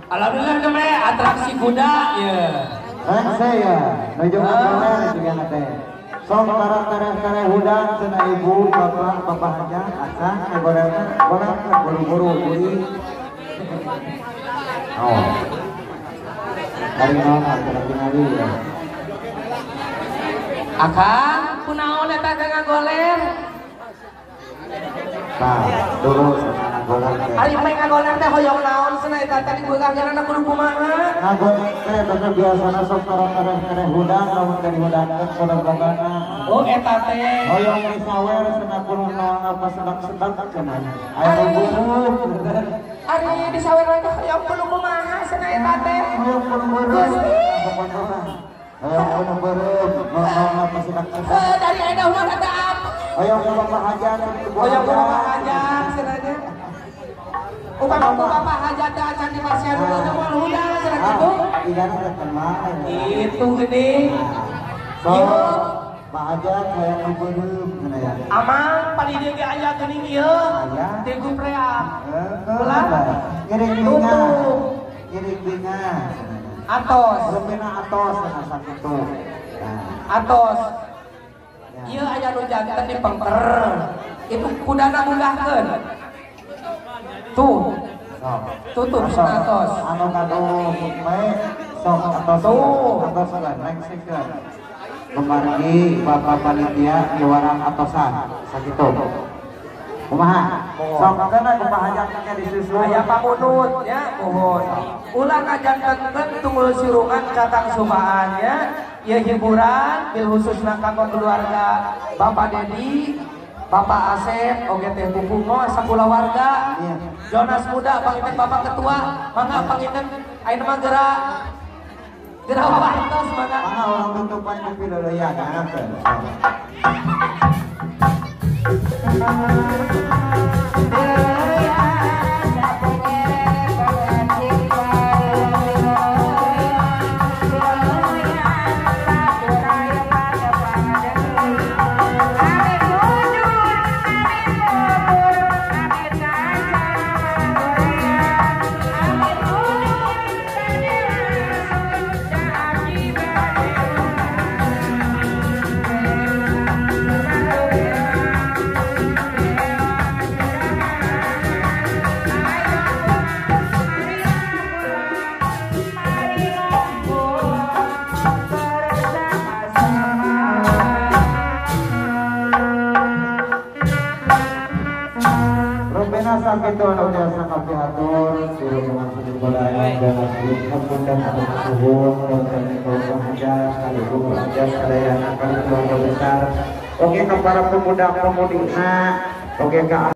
Alhamdulillah namanya atraksi kuda ya. Saya menuju ngobrol juga nate. Sok tarah hudang cenah ibu bapak aja asal goreng buru-buru beli. Oh. Hari naon atuh tingali ya. Akang kunaon eta ngagoler? Nah, dulu ngagoler teh. Ari mah ngagoler teh hoyong naon cenah eta tadi beungang jalanna kudu kumaha? Ngagoler teh bener biasana sok tarah hudang lamun teh hudangkeun boga-bogana. Oh eta teh. Hoyong disawer cenah kudu naon apa sedang-sedang cenah. Aya buru. Ari disawer teh hoyong kudu kumaha cenah eta teh? Hoyong kudu beureum. Hoyong beureum, naon apa sedang-sedang. Dari ada ulah kata apa? Hoyong ka bapak hajat, Hoyong ku bapak hajat cenah teh. Upama ku bapak hajat teh acan di pasien dulu teh moal hudang cenah kitu. Igana teh kenal. Itu gede. So, Pak Hajat hoyong nu beureum cenah ya. Amang pali dieu ge aya geuning ieu. Teh gupreak. Ulah. Kiring binga. Kiring binga. Atos. Rupina atos cenah sakitu. Atos. Ieu aya nu janten di pengker. Itu kudana munggahkeun. Tuh. Tutup atos. Anu kado bae sok atos. Atos lah next second. Kemarin Bapak Panitia juara atosan sakitu. Kumaha? Sok kana kumaha hajatna disusul. Aya pamunut ya, mohon. Ulah ngajantenkeun tunggul sirungan Kakang Subaan ya. Ieu hiburan bil khususna kanggo keluarga Bapak Dedi, Bapak Asep, oge teh Pupungo sakulawarga. Jonas Muda panginten Bapak Ketua, mangga panginten ayeuna mah geura wawartos mangga. Mangga urang tutupan di pidodoyan nganakeun. Sakitu anu biasa kapiatur suruh mengampuni budaya dan hapunten atau suhun dan kalau saja sekaligus saja sekalian akan keluarga besar. Oke, para pemuda-pemudina, oke